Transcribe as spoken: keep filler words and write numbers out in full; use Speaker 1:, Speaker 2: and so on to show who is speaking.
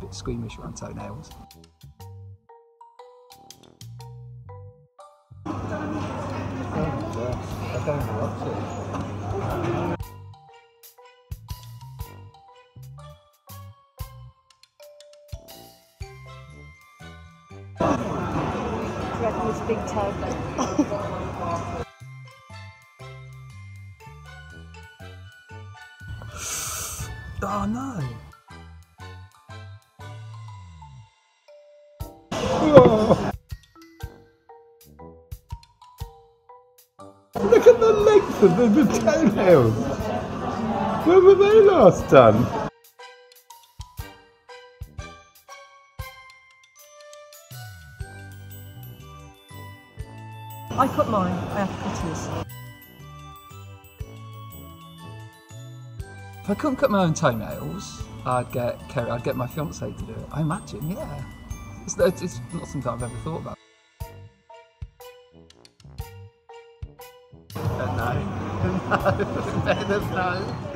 Speaker 1: bit squeamish around toenails.
Speaker 2: Oh gosh, I don't watch it.
Speaker 3: I reckon it's big toe.
Speaker 1: Oh no!
Speaker 2: Oh. Look at the length of the, the toenails! When were they last done?
Speaker 3: I cut mine, I have cutters.
Speaker 1: If I couldn't cut my own toenails, I'd get Kerry, I'd get my fiance to do it. I imagine, yeah. It's, it's not something I've ever thought about.
Speaker 2: No, no, no.